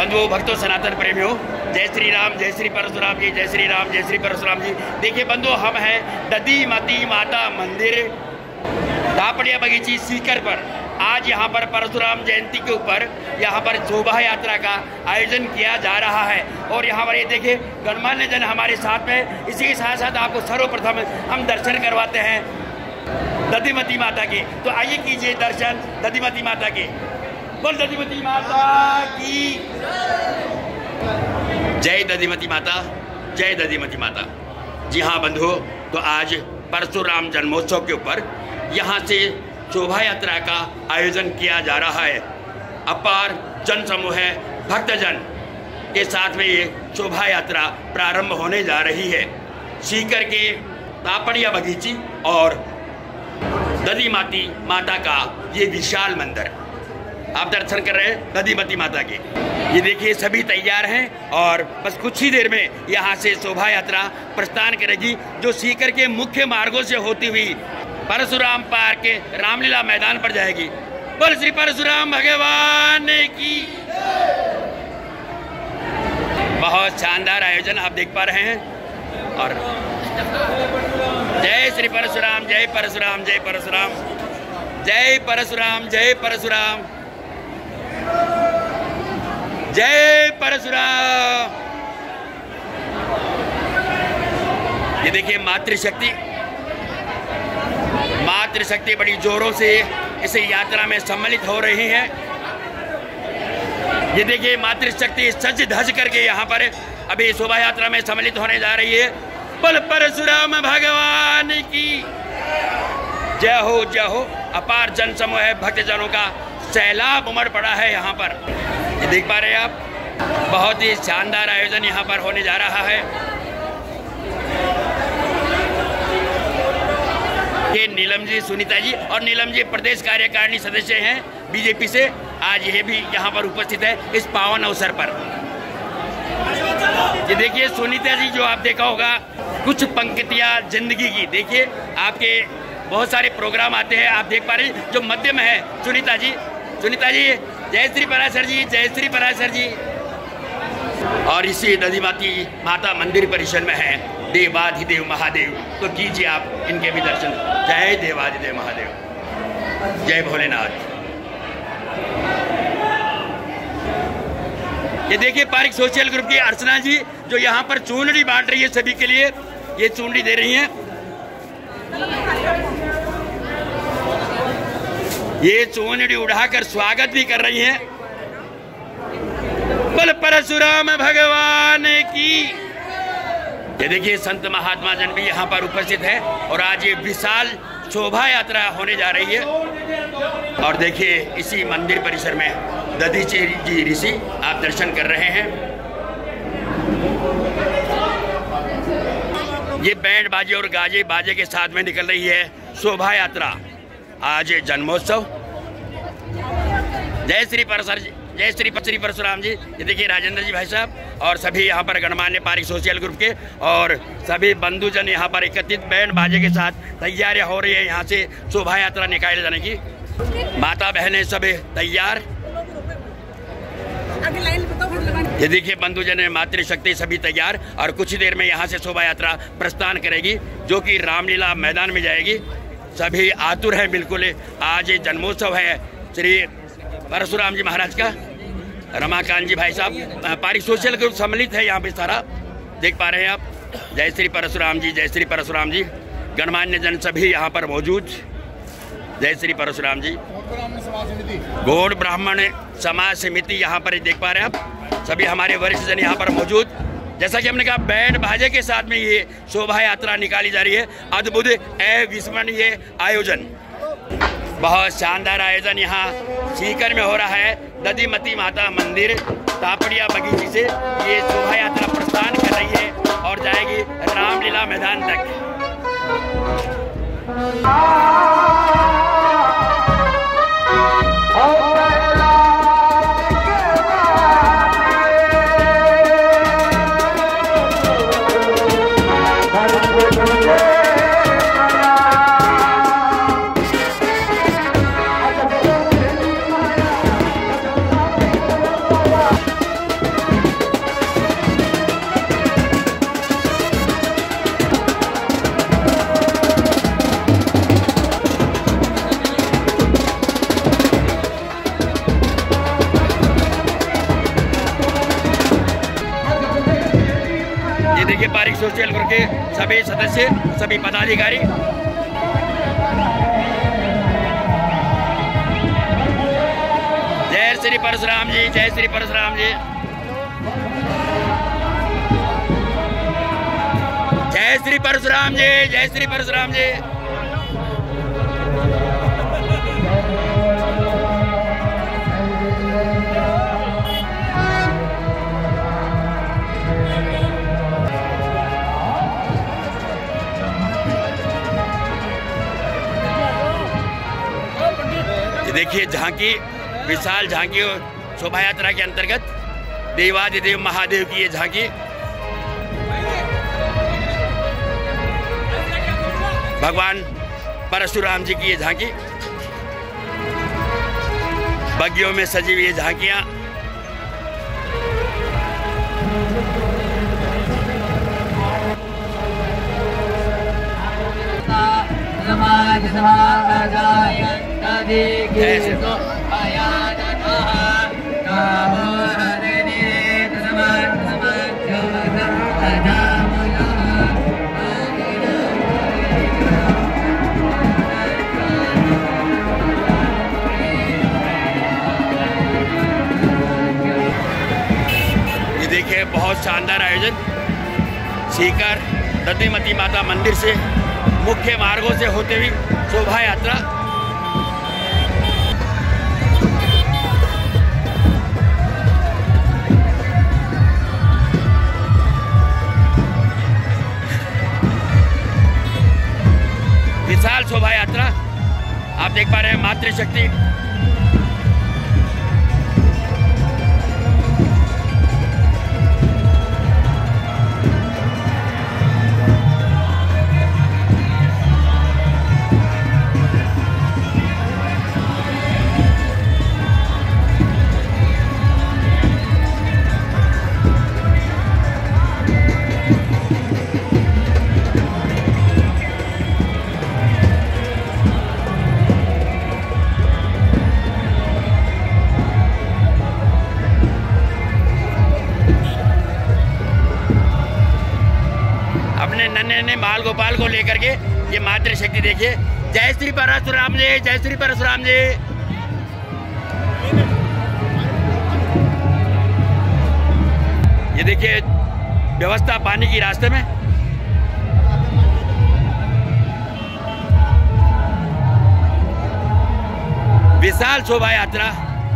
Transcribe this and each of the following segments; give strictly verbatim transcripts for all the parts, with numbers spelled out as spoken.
बंधुओं, भक्तों, सनातन प्रेमियों, जय श्री राम, जय श्री परशुराम जी, जय श्री राम, जय श्री परशुराम जी। देखिए बंधुओं, हम हैं दधी मती माता मंदिर, तापड़िया बगीची, सीकर पर। आज यहाँ पर परशुराम जयंती के ऊपर यहाँ पर शोभा यात्रा का आयोजन किया जा रहा है और यहाँ पर ये देखिए गणमान्य जन हमारे साथ में। इसी के साथ साथ आपको सर्वप्रथम हम दर्शन करवाते हैं दधिमती माता के। तो आइए कीजिए दर्शन दधिमती माता के। बोल दधिमती माता की जय, दधिमती माता, जय दधिमती माता। जी हाँ बंधुओं, तो आज परशुराम जन्मोत्सव के ऊपर यहाँ से शोभा यात्रा का आयोजन किया जा रहा है। अपार जन समूह है, भक्तजन के साथ में ये शोभा यात्रा प्रारंभ होने जा रही है। सीकर के तापड़िया बगीची और दधिमती माता का ये विशाल मंदिर आप दर्शन कर रहे हैं दधिमती माता के। ये देखिए सभी तैयार हैं और बस कुछ ही देर में यहाँ से शोभा यात्रा प्रस्थान करेगी, जो सीकर के मुख्य मार्गों से होती हुई परशुराम पार्क के रामलीला मैदान पर जाएगी। बोल श्री परशुराम भगवान की। बहुत शानदार आयोजन आप देख पा रहे हैं और जय श्री परशुराम, जय परशुराम, जय परशुराम, जय परशुराम, जय परशुराम, जय परशुराम। ये देखिए मातृशक्ति मातृशक्ति बड़ी जोरों से इस यात्रा में सम्मिलित हो रही है। ये देखिए मातृशक्ति सज धज करके यहाँ पर अभी शोभा यात्रा में सम्मिलित होने जा रही है। बोल परशुराम भगवान की जय हो, जय हो। अपार जन समूह है, भक्तजनों का सैलाब उमड़ पड़ा है यहाँ पर। ये देख पा रहे हैं आप, बहुत ही शानदार आयोजन यहाँ पर होने जा रहा है। ये नीलम जी, सुनीता जी और नीलम जी प्रदेश कार्यकारिणी सदस्य हैं बीजेपी से। आज ये भी यहाँ पर उपस्थित है इस पावन अवसर पर। ये देखिए सुनीता जी, जो आप देखा होगा कुछ पंक्तियाँ जिंदगी की। देखिए आपके बहुत सारे प्रोग्राम आते हैं, आप देख पा रहे हैं। जो मध्य में है सुनीता जी, सुनीता जी जय श्री पराशर जी, जय श्री पराशर जी। और इसी दधिमती माता मंदिर परिसर में है देवाधिदेव महादेव। तो कीजिए आप इनके भी दर्शन। जय देवाधिदेव महादेव, जय भोलेनाथ। ये देखिए पारिक सोशल ग्रुप की अर्चना जी, जो यहाँ पर चूनड़ी बांट रही है सभी के लिए। ये चूनड़ी दे रही हैं। ये चूनड़ी उड़ाकर स्वागत भी कर रही हैं। बोल परशुराम भगवान की। ये देखिए संत महात्मा जन भी यहाँ पर उपस्थित है और आज ये विशाल शोभा यात्रा होने जा रही है। और देखिए इसी मंदिर परिसर में दधीचि जी ऋषि आप दर्शन कर रहे हैं। ये बैंड बाजे और गाजे बाजे के साथ में निकल रही है शोभा यात्रा। आज जन्मोत्सव। जय श्री परशुर, जय श्री श्री परशुराम जी। ये देखिए राजेंद्र जी भाई साहब और सभी यहाँ पर गणमान्य पारिक सोशल ग्रुप के और सभी बंधुजन यहाँ पर एकत्रित बैंड बाजे के साथ तैयारियां हो रही है यहाँ से शोभा यात्रा निकाले जाने की। माता बहनें सब तैयार। ये देखिए बंधुजन मातृशक्ति सभी तैयार और कुछ ही देर में यहाँ से शोभा यात्रा प्रस्थान करेगी, जो कि रामलीला मैदान में जाएगी। सभी आतुर हैं बिल्कुल। आज जन्मोत्सव है श्री परशुराम जी महाराज का। रमाकांत जी भाई साहब पारिक सोशल ग्रुप सम्मिलित है यहाँ पे सारा, देख पा रहे हैं आप। जय श्री परशुराम जी, जय श्री परशुराम जी। गणमान्य जन सभी यहाँ पर मौजूद। जय श्री परशुराम जी। गौड़ ब्राह्मण समाज समिति यहाँ पर देख पा रहे हैं आप। सभी हमारे वरिष्ठ जन यहाँ पर मौजूद। जैसा कि हमने कहा बैंड बाजे के साथ में ये शोभा यात्रा निकाली जा रही है। अद्भुत अविस्मरणीय आयोजन, बहुत शानदार आयोजन यहाँ सीकर में हो रहा है। दधिमती माता मंदिर तापड़िया बगीची से ये शोभा यात्रा प्रस्थान कर रही है और जाएगी रामलीला मैदान तक। ये देखिए पारिक सोशल ग्रुप के सभी सदस्य, सभी पदाधिकारी। जय श्री परशुराम जी, जय श्री परशुराम जी, जय श्री परशुराम जी, जय श्री परशुराम जी। देखिए झांकी, विशाल झांकी शोभा यात्रा के अंतर्गत देवादिदेव महादेव की ये झांकी। भगवान परशुराम जी की ये झांकी, बग्गियों में सजी हुई ये झांकियां। ये देखिए बहुत शानदार आयोजन। सीकर दधिमती माता मंदिर से मुख्य मार्गों से होते हुए शोभा यात्रा। विशाल शोभा यात्रा आप देख पा रहे हैं। मातृशक्ति नन्हे बाल गोपाल को लेकर के ये मातृशक्ति देखिए। जय श्री परशुराम जी, जय श्री परशुराम जी। ये देखिए व्यवस्था पानी की रास्ते में। विशाल शोभा यात्रा।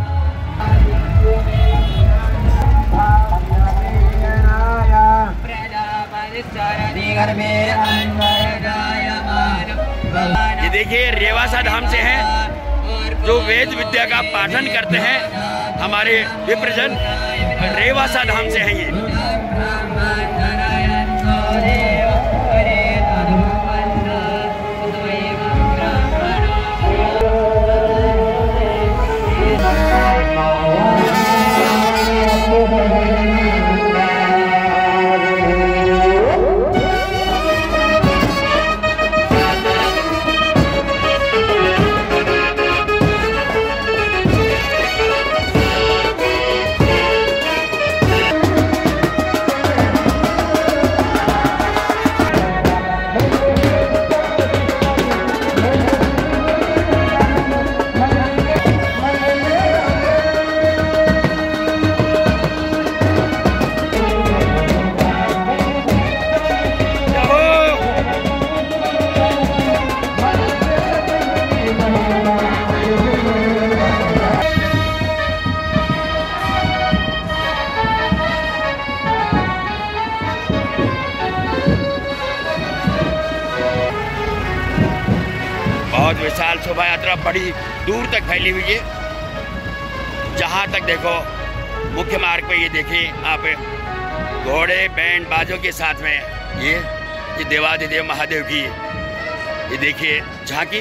ये देखिए रेवासा धाम से हैं जो वेद विद्या का पाठन करते हैं। हमारे विप्रजन रेवासा धाम से हैं ये। बहुत विशाल शोभा यात्रा बड़ी दूर तक फैली हुई है। जहाँ तक देखो मुख्य मार्ग पे ये देखिए आप घोड़े बैंड बाजों के साथ में ये ये देवादिदेव महादेव की ये देखिए झांकी।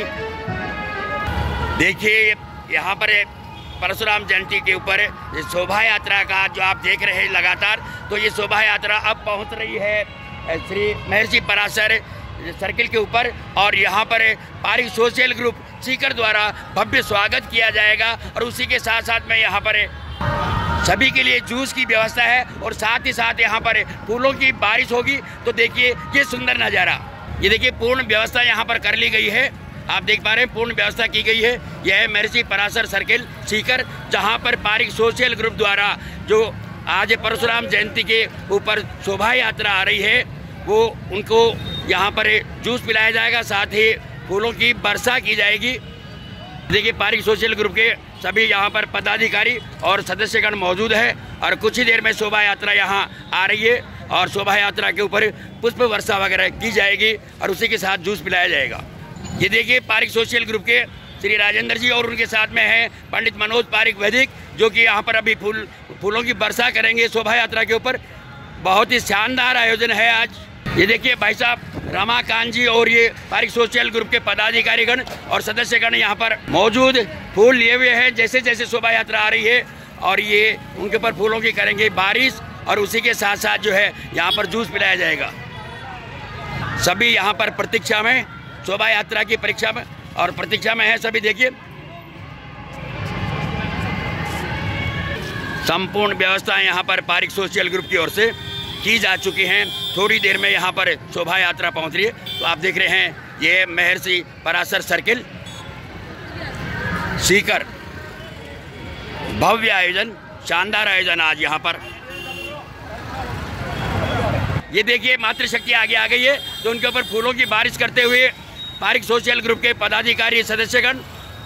देखिए यहाँ पर परशुराम जयंती के ऊपर ये शोभा यात्रा का जो आप देख रहे हैं लगातार, तो ये शोभा यात्रा अब पहुँच रही है श्री महर्षि पराशर सर्किल के ऊपर। और यहाँ पर पारिक सोशल ग्रुप सीकर द्वारा भव्य स्वागत किया जाएगा। और उसी के साथ साथ में यहाँ पर सभी के लिए जूस की व्यवस्था है और साथ ही साथ यहाँ पर फूलों की बारिश होगी। तो देखिए ये सुंदर नज़ारा, ये देखिए पूर्ण व्यवस्था यहाँ पर कर ली गई है। आप देख पा रहे हैं पूर्ण व्यवस्था की गई है। यह है महर्षि पराशर सर्किल सीकर, जहाँ पर पारिक सोशल ग्रुप द्वारा जो आज परशुराम जयंती के ऊपर शोभा यात्रा आ रही है, वो उनको यहाँ पर जूस पिलाया जाएगा, साथ ही फूलों की वर्षा की जाएगी। देखिए पारिक सोशल ग्रुप के सभी यहाँ पर पदाधिकारी और सदस्यगण मौजूद है और कुछ ही देर में शोभा यात्रा यहाँ आ रही है और शोभा यात्रा के ऊपर पुष्प वर्षा वगैरह की जाएगी और उसी के साथ जूस पिलाया जाएगा। ये देखिए पारिक सोशल ग्रुप के श्री राजेंद्र जी और उनके साथ में है पंडित मनोज पारिक वैदिक, जो कि यहाँ पर अभी फूल फूलों की वर्षा करेंगे शोभा यात्रा के ऊपर। बहुत ही शानदार आयोजन है आज। ये देखिए भाई साहब रमाकांत जी और ये पारिक सोशल ग्रुप के पदाधिकारीगण और सदस्यगण यहाँ पर मौजूद फूल लिए हुए हैं जैसे जैसे शोभा यात्रा आ रही है, और ये उनके ऊपर फूलों की करेंगे बारिश और उसी के साथ साथ जो है यहाँ पर जूस पिलाया जाएगा। सभी यहाँ पर प्रतीक्षा में, शोभा यात्रा की परीक्षा में और प्रतीक्षा में है सभी। देखिए संपूर्ण व्यवस्था यहाँ पर पारिक सोशल ग्रुप की ओर से की जा चुकी हैं। थोड़ी देर में यहाँ पर शोभा यात्रा पहुँच रही है। तो आप देख रहे हैं ये महर्षि पराशर सर्किल सीकर, भव्य आयोजन, शानदार आयोजन आज यहाँ पर। ये देखिए मातृशक्ति आगे आ गई है, तो उनके ऊपर फूलों की बारिश करते हुए पारिक सोशल ग्रुप के पदाधिकारी सदस्यगण।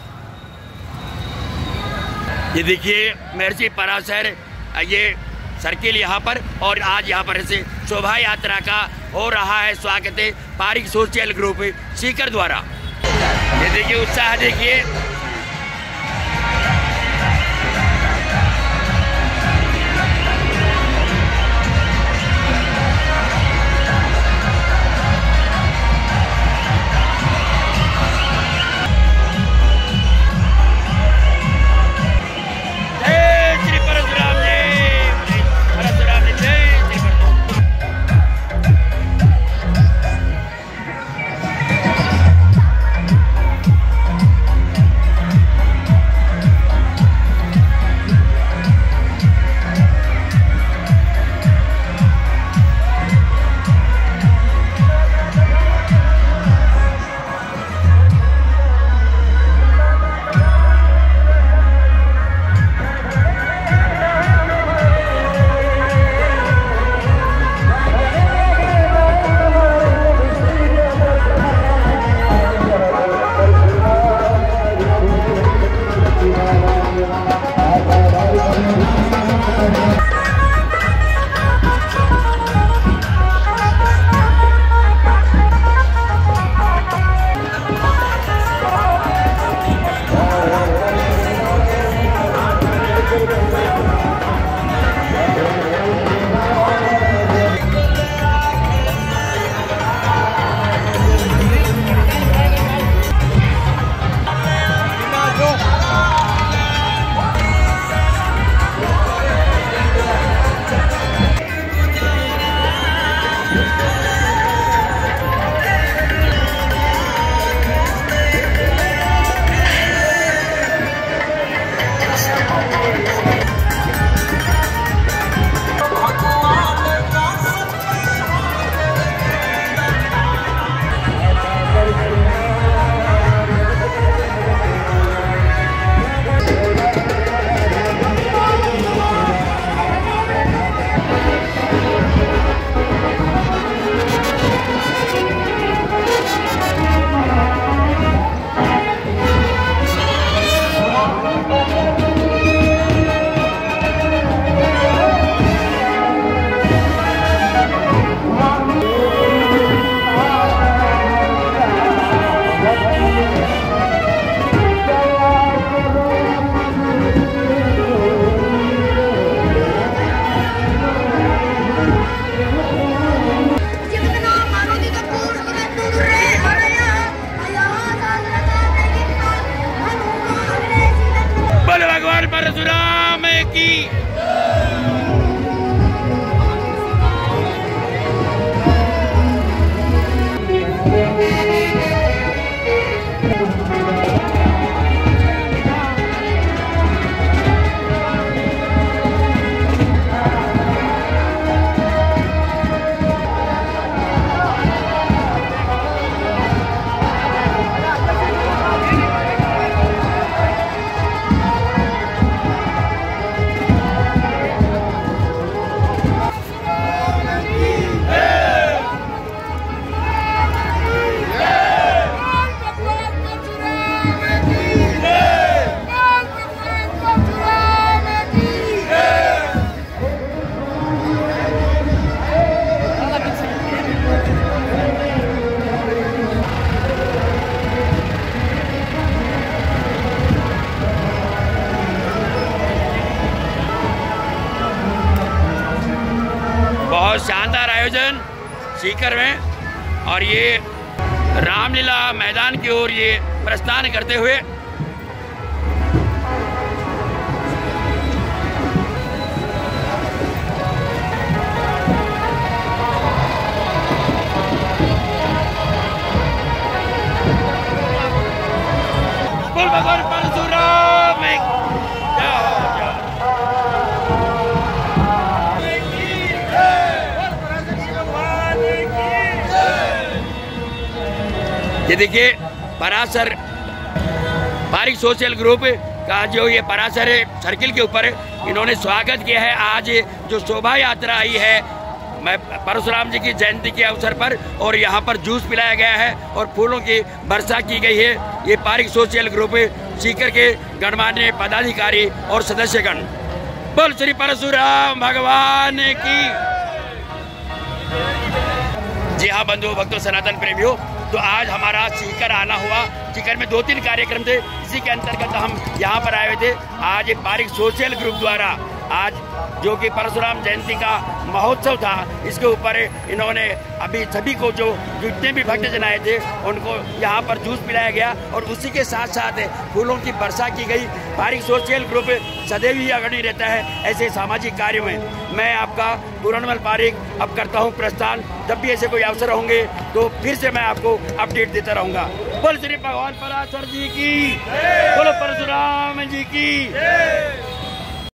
ये देखिए महर्षि पराशर ये सर्किल यहाँ पर, और आज यहाँ पर ऐसे शोभा यात्रा का हो रहा है स्वागत है पारिक सोशल ग्रुप सीकर द्वारा। ये देखिए उत्साह देखिए। बहुत शानदार आयोजन सीकर में, और ये रामलीला मैदान की ओर ये प्रस्थान करते हुए भगवान परशुराम ये देखिए परासर पारिक सोशल ग्रुप का जो ये परासर सर्किल के ऊपर इन्होंने स्वागत किया है। आज जो शोभा यात्रा आई है मैं परशुराम जी की जयंती के अवसर पर, और यहाँ पर जूस पिलाया गया है और फूलों की वर्षा की गई है। ये पारिक सोशल ग्रुप सीकर के गणमान्य पदाधिकारी और सदस्यगण। बोल श्री परशुराम भगवान की। जी हाँ बंधुओं, भक्तों, सनातन प्रेमियों, तो आज हमारा सीकर आना हुआ। सीकर में दो तीन कार्यक्रम थे, इसी के अंतर्गत हम यहाँ पर आए हुए थे। आज पारिक सोशल ग्रुप द्वारा आज जो कि परशुराम जयंती का महोत्सव था, इसके ऊपर इन्होंने अभी सभी को जो जितने भी भक्तजन आए थे उनको यहाँ पर जूस पिलाया गया, और उसी के साथ साथ फूलों की वर्षा की गई। पारिक सोशल ग्रुप सदैव ही अग्रणी रहता है ऐसे सामाजिक कार्यों में। मैं आपका पूरनमल पारिक अब करता हूँ प्रस्थान। जब भी ऐसे कोई अवसर होंगे तो फिर से मैं आपको अपडेट देता रहूँगा। बोल श्री भगवान पराशर जी की, बोलो परशुराम जी की।